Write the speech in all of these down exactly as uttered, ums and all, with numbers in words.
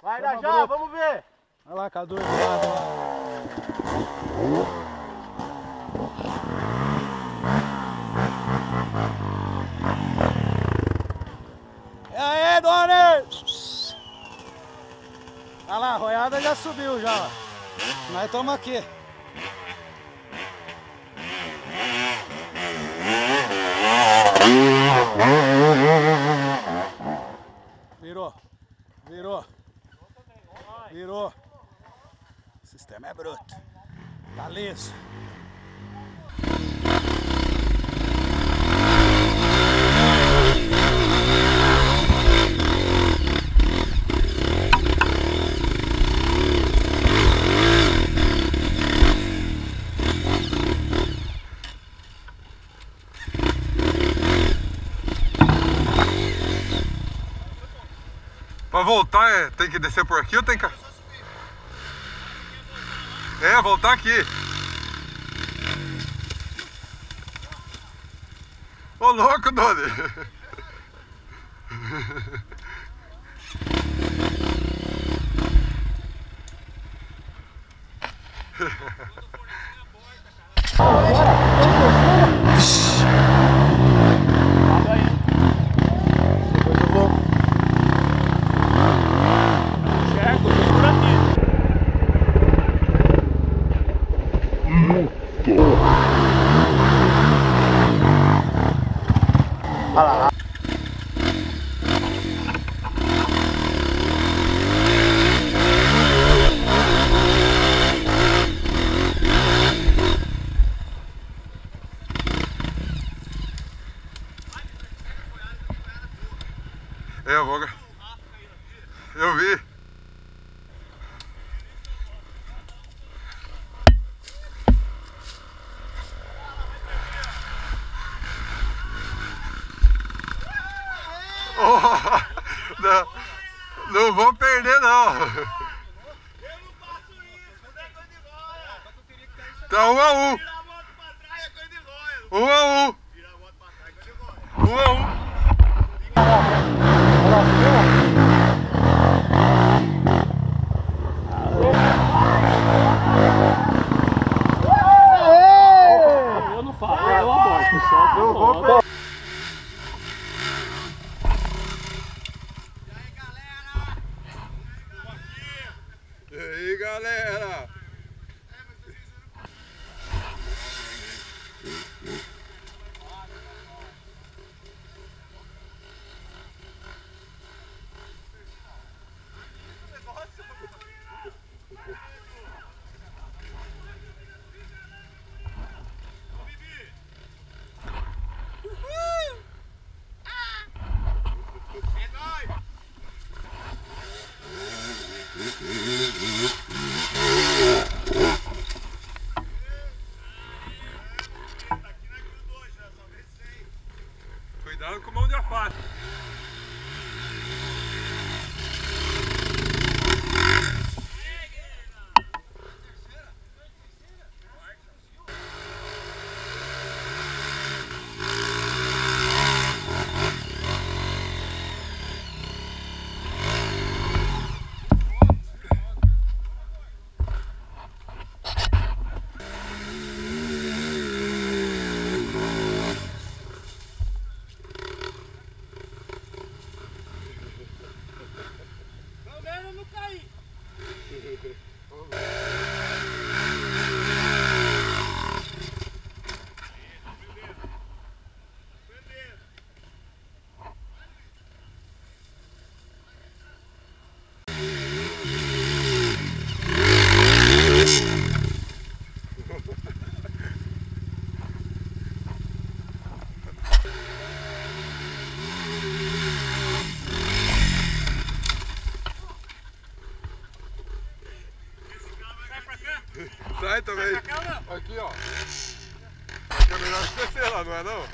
Vai dar já, vamos ver. Olha lá, Cadu. E aí, Doni? Olha lá, a roiada já subiu já. Nós estamos aqui. Virou, virou, virou. O sistema é bruto, tá liso. Pra voltar, é, tem que descer por aqui ou tem que... É, voltar aqui. Ô louco, Doni. Olha lá. É, eu vou... Eu vi. Oh, não, não vou perder não. Eu não faço isso, não é coisa de bola. Tá um a um. Vira a moto pra trás é coisa de bola. Um a um. Vira a moto pra trás é coisa de bola. Um a um. Eu não falo, eu aborto, só eu vou. E aí, galera? Cuidado com mão de alface. Sai também. Aqui, ó. Aqui é melhor descer lá, não é não?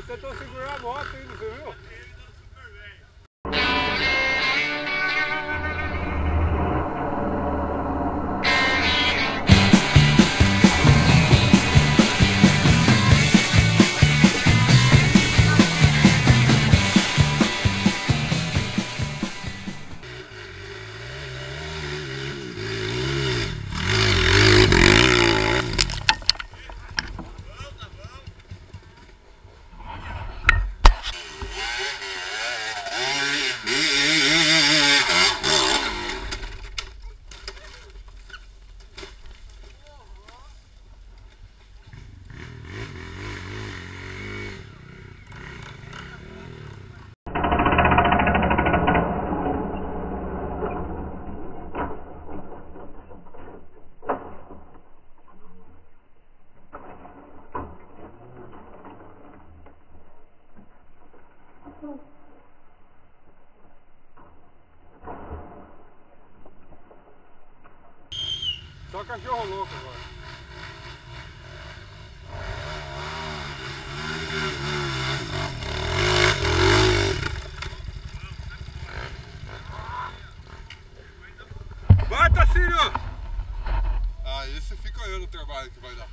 Ele tentou segurar a moto ainda, você viu? Só cachorro louco agora. Vai, Tacílio! Ah, esse fica eu no trabalho que vai dar.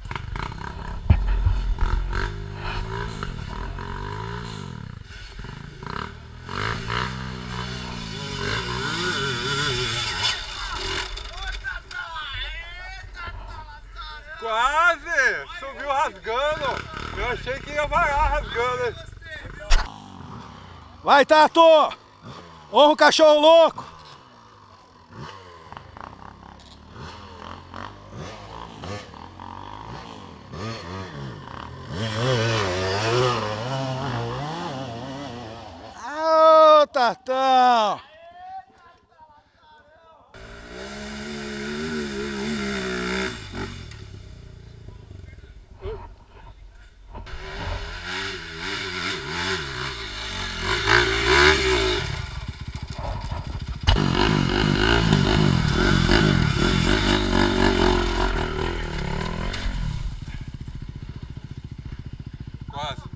Quase! Subiu rasgando! Eu achei que ia varar rasgando, hein? Vai, Tato! Honra o cachorro louco! Ô, Tatão! Quase.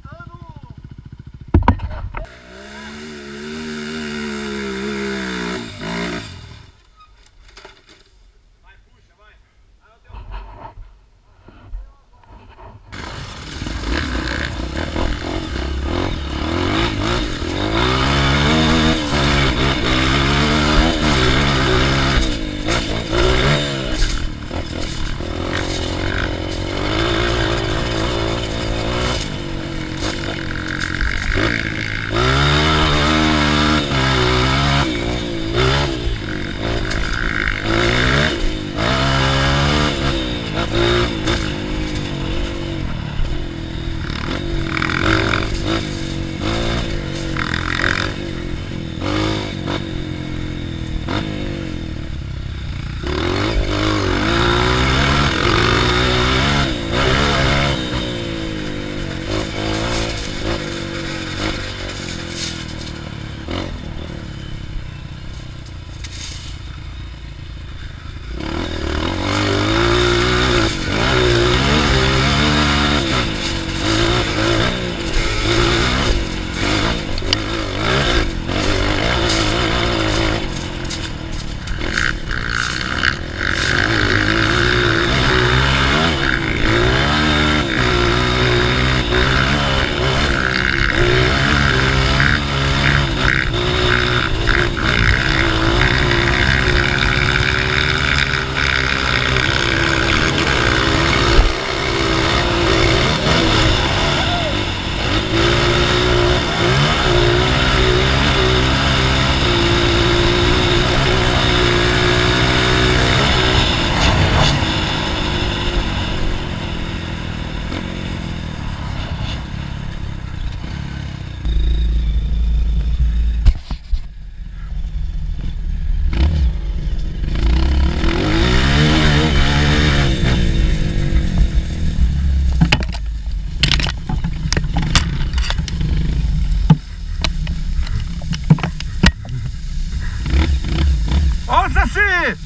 Saci!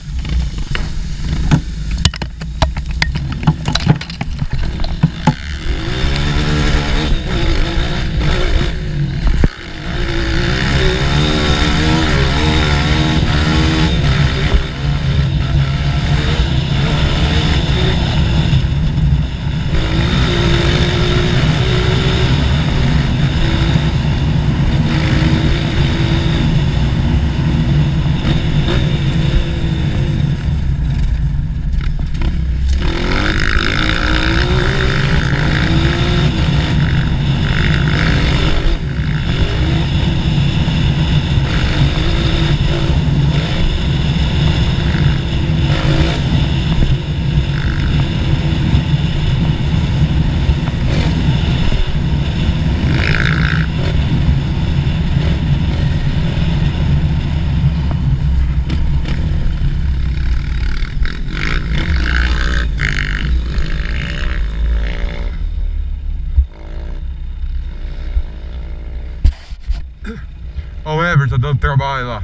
Olha o Everton dando trabalho lá.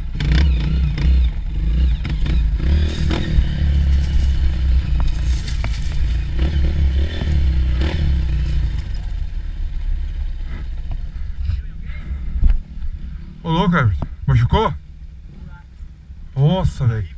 Ô louco, Everton, machucou? Nossa, velho.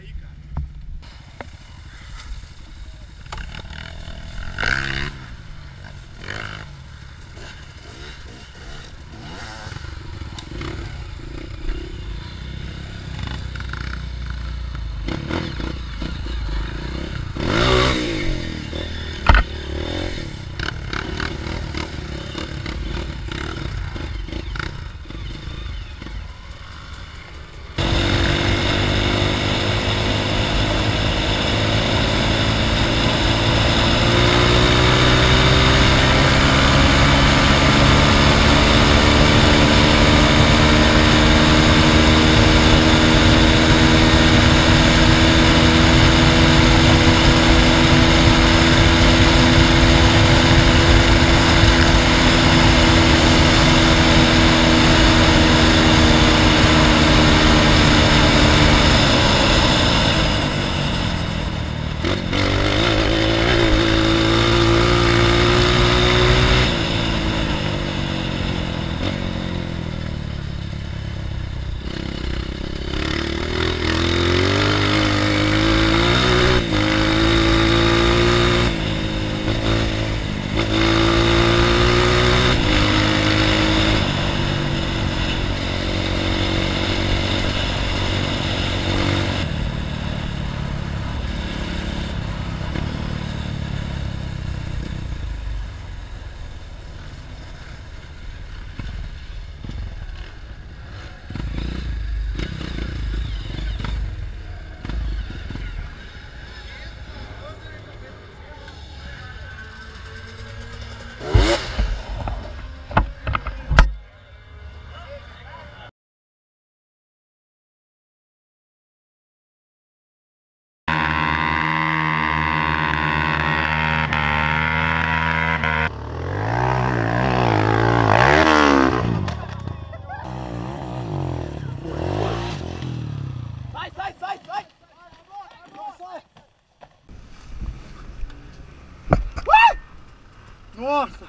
Nossa!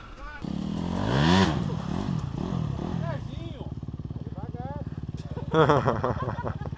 Devagar.